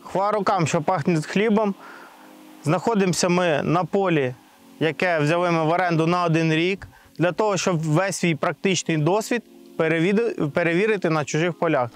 Хвала рукам, що пахне хлібом. Знаходимося ми на полі, яке взяли ми в оренду на 1 рік, для того, щоб весь свій практичний досвід перевірити на чужих полях.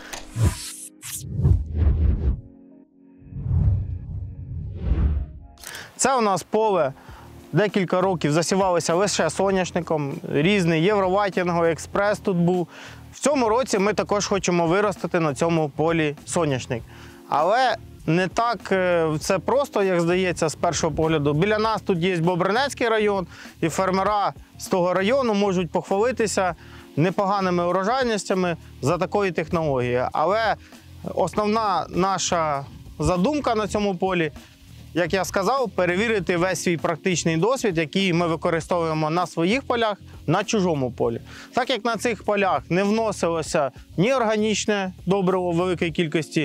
Це у нас поле декілька років засівалося лише соняшником, різний євровайтінговий експрес тут був. В цьому році ми також хочемо виростити на цьому полі соняшник. Але не так це просто, як здається, з першого погляду. Біля нас тут є Бобринецький район, і фермера з того району можуть похвалитися непоганими урожайностями за такої технології. Але основна наша задумка на цьому полі, як я сказав, перевірити весь свій практичний досвід, який ми використовуємо на своїх полях, на чужому полі. Так як на цих полях не вносилося ні органічне добриво в великій кількості,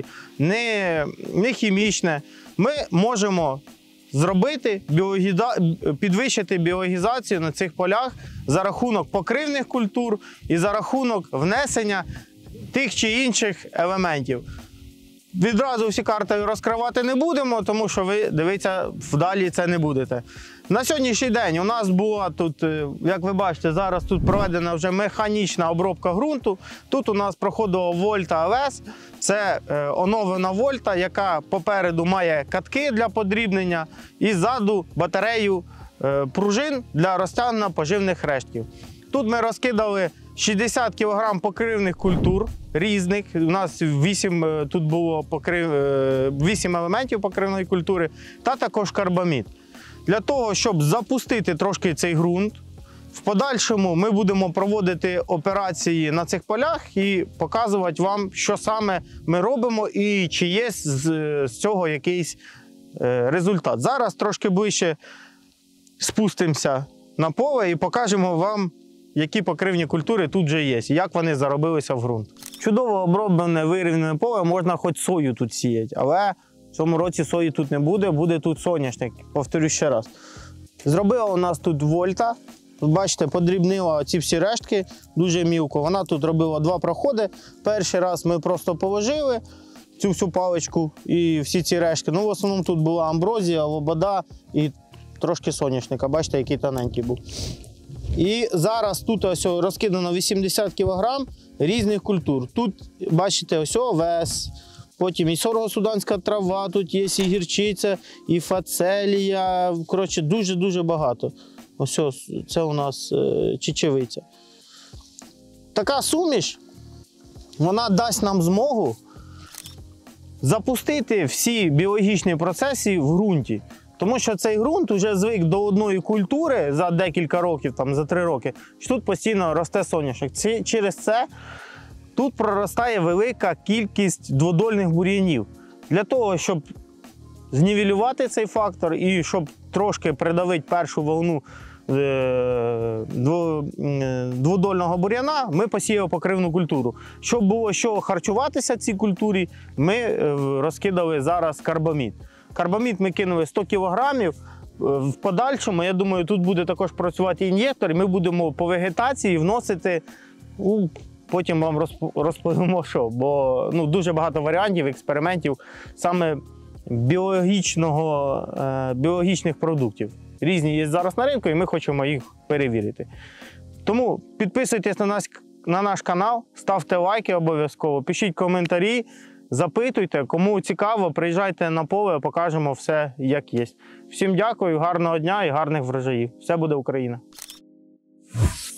ні хімічне, ми можемо зробити, підвищити біологізацію на цих полях за рахунок покривних культур і за рахунок внесення тих чи інших елементів. Відразу всі карти розкривати не будемо, тому що ви, дивіться, вдалі це не будете. На сьогоднішній день у нас була тут, як ви бачите, зараз тут проведена вже механічна обробка ґрунту. Тут у нас проходила Вольта ЛС. Це оновлена Вольта, яка попереду має катки для подрібнення і ззаду батарею пружин для розтягнення поживних рештків. Тут ми розкидали 60 кг покривних культур різних. У нас 8 тут було 8 елементів покривної культури та також карбамід. Для того, щоб запустити трошки цей ґрунт, в подальшому ми будемо проводити операції на цих полях і показувати вам, що саме ми робимо і чи є з цього якийсь результат. Зараз трошки ближче спустимося на поле і покажемо вам, які покривні культури тут вже є, і як вони заробилися в ґрунт. Чудово оброблене, вирівняне поле, можна хоч сою тут сіяти, але в цьому році сої тут не буде, буде тут соняшник, повторю ще раз. Зробила у нас тут Вольта, тут, бачите, подрібнила ці всі рештки дуже мілко. Вона тут робила 2 проходи. Перший раз ми просто положили цю всю паличку і всі ці рештки. Ну, в основному тут була амброзія, лобода і трошки соняшника, бачите, який тоненький був. І зараз тут ось розкидано 80 кг різних культур. Тут, бачите, ось овес, потім і сорго-суданська трава, тут є і гірчиця, і фацелія, коротше, дуже-дуже багато. Ось це у нас чечевиця. Така суміш, вона дасть нам змогу запустити всі біологічні процеси в ґрунті. Тому що цей ґрунт вже звик до одної культури за декілька років, там, за 3 роки, що тут постійно росте соняшник. Через це тут проростає велика кількість дводольних бур'янів. Для того, щоб знівелювати цей фактор і щоб трошки придавити першу волну дводольного бур'яна, ми посіяли покривну культуру. Щоб було що харчуватися цій культурі, ми розкидали зараз карбамід. Карбамід ми кинули 100 кг. В подальшому, я думаю, тут буде також працювати ін'єктор, і ми будемо по вегетації вносити, потім вам розповімо, що. Бо дуже багато варіантів, експериментів саме біологічних продуктів. Різні є зараз на ринку, і ми хочемо їх перевірити. Тому підписуйтесь на наш канал, ставте лайки обов'язково, пишіть коментарі. Запитуйте, кому цікаво, приїжджайте на поле, покажемо все, як є. Всім дякую, гарного дня і гарних врожаїв. Все буде Україна!